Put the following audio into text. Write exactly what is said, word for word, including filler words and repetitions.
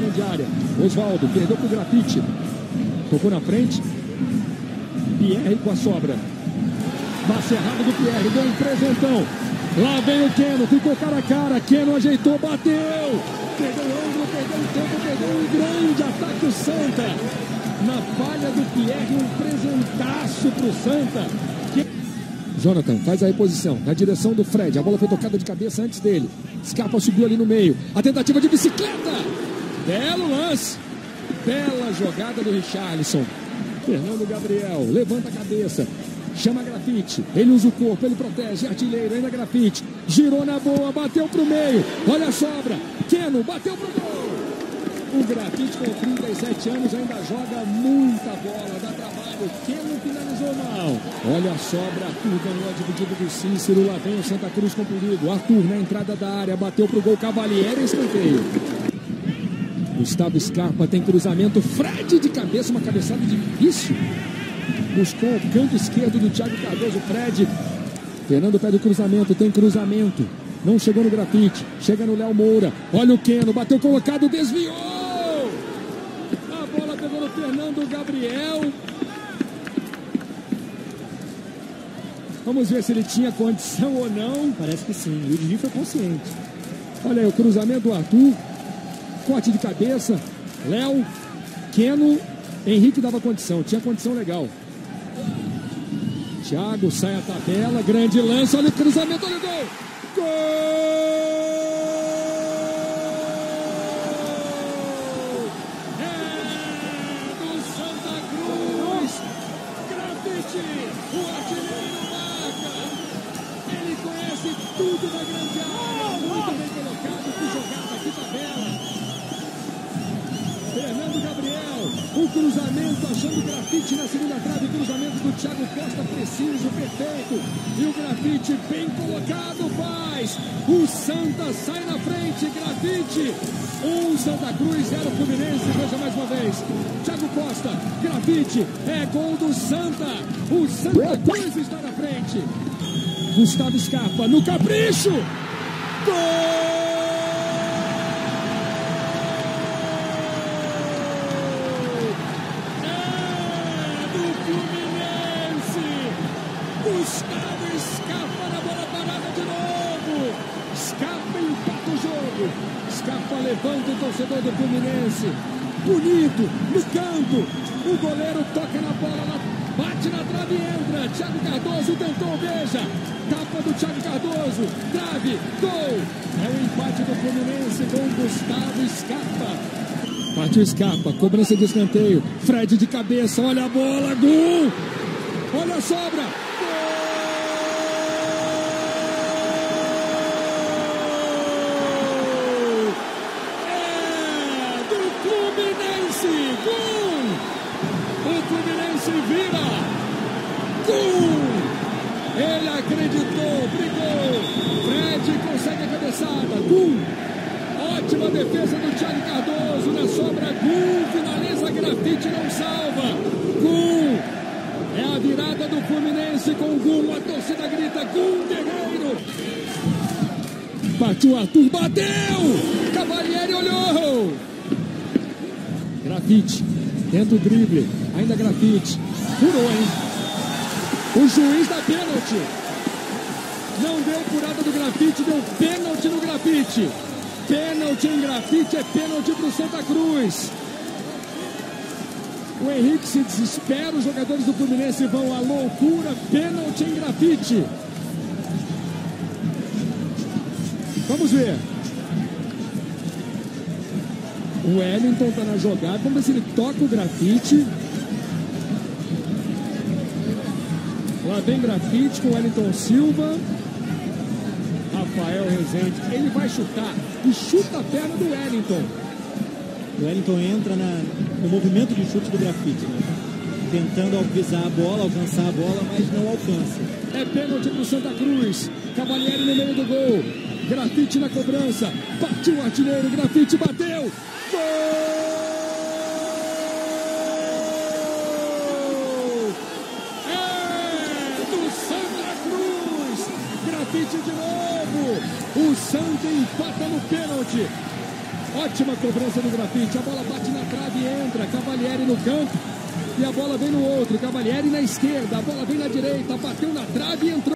grande área. Oswaldo perdeu pro Grafite. Tocou na frente. Pierre com a sobra. Passe errado do Pierre. Deu um presentão. Lá vem o Keno. Ficou cara a cara. Keno ajeitou. Bateu. Perdeu o ângulo. Perdeu o tempo. Perdeu um grande ataque o Santa. Na falha do Pierre. Um presentaço pro Santa. Jonathan faz a reposição na direção do Fred. A bola foi tocada de cabeça antes dele. Scarpa subiu ali no meio. A tentativa de bicicleta. Belo lance. Bela jogada do Richarlison. Fernando Gabriel levanta a cabeça. Chama Grafite. Ele usa o corpo. Ele protege. Artilheiro. Ainda Grafite. Girou na boa. Bateu pro meio. Olha a sobra. Keno bateu pro gol. O Grafite com trinta e sete anos ainda joga muita bola. Dá trabalho. Keno finalizou mal. Olha a sobra. Arthur ganhou a dividida do Cícero. Lá vem o Santa Cruz com perigo. Arthur na entrada da área. Bateu pro gol. Cavalieri. Escanteio. Gustavo Scarpa tem cruzamento. Fred de cabeça. Uma cabeçada difícil. Buscou o canto esquerdo do Thiago Cardoso. Fred. Fernando pede o cruzamento. Tem cruzamento. Não chegou no Grafite. Chega no Léo Moura. Olha o Keno. Bateu colocado. Desviou. A bola pegou no Fernando Gabriel. Vamos ver se ele tinha condição ou não. Parece que sim. O Didi foi consciente. Olha aí o cruzamento do Arthur. Corte de cabeça. Léo. Keno. Henrique dava condição. Tinha condição legal. Thiago sai a tabela. Grande lance. Olha o cruzamento. Olha o gol. Gol! É do Santa Cruz. Grafite. O artilheiro marca. Ele conhece tudo da grande área. Muito bem colocado. Que jogada, que tabela. Fernando Gabriel, o cruzamento, achando o Grafite na segunda trave, cruzamento do Thiago Costa, preciso, perfeito, e o Grafite bem colocado, faz, o Santa sai na frente, Grafite, um Santa Cruz, zero Fluminense, veja mais uma vez, Thiago Costa, Grafite, é gol do Santa, o Santa Cruz está na frente, Gustavo Scarpa no capricho, gol! Gustavo Scarpa na bola parada de novo. Scarpa empata o jogo. Scarpa levanta o torcedor do Fluminense. Bonito, no canto. O goleiro toca na bola, ela bate na trave e entra. Thiago Cardoso tentou, veja. Tapa do Thiago Cardoso. Trave, gol. É o empate do Fluminense com Gustavo Scarpa. Partiu Scarpa, cobrança de escanteio. Fred de cabeça, olha a bola, gol. Olha a sobra. Gol! O Fluminense vira! Gol! Ele acreditou, brigou! Fred consegue a cabeçada! Gol! Ótima defesa do Thiago Cardoso na sobra! Gol! Finaliza Grafite, não salva! Gol! É a virada do Fluminense com gol! A torcida grita: Gol, guerreiro! Partiu Arthur, bateu! Cavalieri olhou! Grafite, tenta o drible, ainda Grafite, furou, hein? O juiz dá pênalti, não deu furada do Grafite, deu pênalti no Grafite, pênalti em Grafite, é pênalti pro Santa Cruz. O Henrique se desespera, os jogadores do Fluminense vão à loucura, pênalti em Grafite. Vamos ver. O Wellington está na jogada. Vamos ver se ele toca o Grafite. Lá vem Grafite com o Wellington Silva. Rafael Rezende. Ele vai chutar e chuta a perna do Wellington. O Wellington entra na, no movimento de chute do Grafite, né? Tentando alcançar a bola, alcançar a bola, mas não alcança. É pênalti pro Santa Cruz. Cavalieri no meio do gol. Grafite na cobrança. Partiu o artilheiro. Grafite bateu. Gol! É do Santa Cruz! Grafite de novo! O Santa empata no pênalti. Ótima cobrança do Grafite. A bola bate na trave e entra. Cavalieri no canto. E a bola vem no outro. Cavalieri na esquerda. A bola vem na direita. Bateu na trave e entrou.